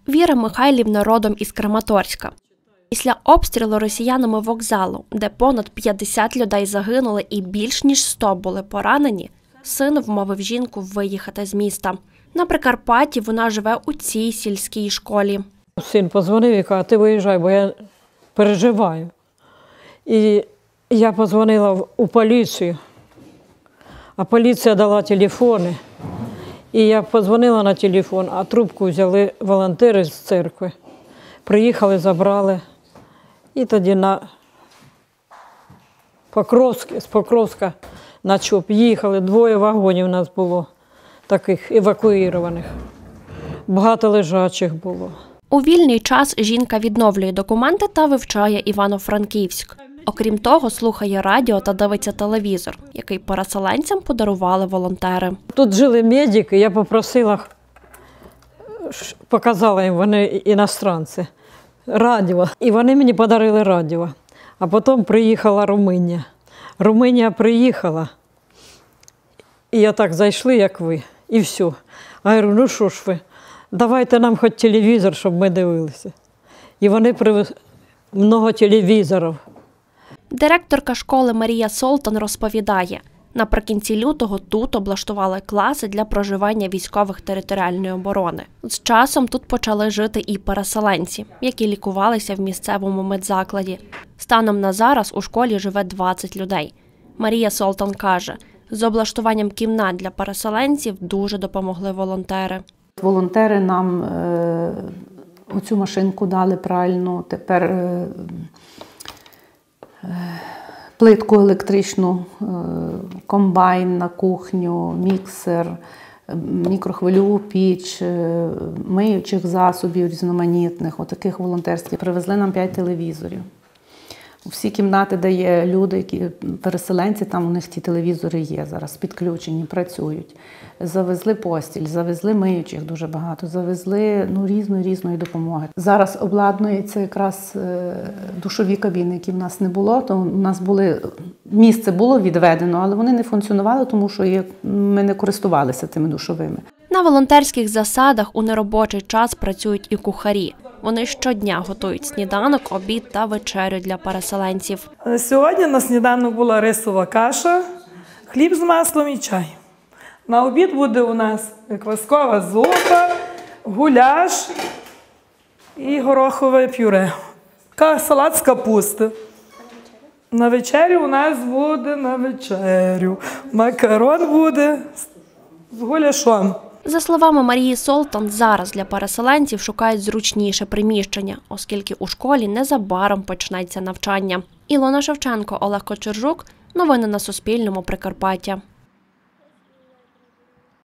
Віра Михайлівна родом із Краматорська. Після обстрілу росіянами вокзалу, де понад 50 людей загинули і більш ніж 100 були поранені, син вмовив жінку виїхати з міста. На Прикарпатті вона живе у цій сільській школі. Син подзвонив і каже: ти виїжджай, бо я переживаю. І я подзвонила у поліцію, а поліція дала телефони. І я подзвонила на телефон, а трубку взяли волонтери з церкви. Приїхали, забрали. І тоді з Покровська на ЧОП їхали. 2 вагонів у нас було, таких евакуйованих. Багато лежачих було. У вільний час жінка відновлює документи та вивчає Івано-Франківськ. Окрім того, слухає радіо та дивиться телевізор, який переселенцям подарували волонтери. Тут жили медики, я попросила, показала їм, вони іностранці, радіо. І вони мені подарили радіо. А потім приїхала Румунія. Румунія приїхала, і я так зайшли, як ви, і все. Я говорю: ну що ж ви, давайте нам хоч телевізор, щоб ми дивилися. І вони привезли багато телевізорів. Директорка школи Марія Солтан розповідає, наприкінці лютого тут облаштували класи для проживання військових територіальної оборони. З часом тут почали жити і переселенці, які лікувалися в місцевому медзакладі. Станом на зараз у школі живе 20 людей. Марія Солтан каже, з облаштуванням кімнат для переселенців дуже допомогли волонтери. Волонтери нам оцю машинку дали пральну, тепер плитку електричну, комбайн на кухню, міксер, мікрохвильову піч, миючих засобів різноманітних, отаких волонтерських. Привезли нам 5 телевізорів. Всі кімнати, де є люди, які переселенці, там у них ті телевізори є зараз, підключені, працюють. Завезли постіль, завезли миючих дуже багато, завезли різної допомоги. Зараз обладнується якраз душові кабіни, які в нас не було. То у нас місце було відведено, але вони не функціонували, тому що ми не користувалися тими душовими. На волонтерських засадах у неробочий час працюють і кухарі. Вони щодня готують сніданок, обід та вечерю для переселенців. Сьогодні на сніданок була рисова каша, хліб з маслом і чай. На обід буде у нас кваскова зупа, гуляш і горохове пюре. Салат з капусти. На вечерю у нас буде макарон буде з гуляшом. За словами Марії Солтан, зараз для переселенців шукають зручніше приміщення, оскільки у школі незабаром почнеться навчання. Ілона Шевченко, Олег Кочержук. Новини на Суспільному. Прикарпаття.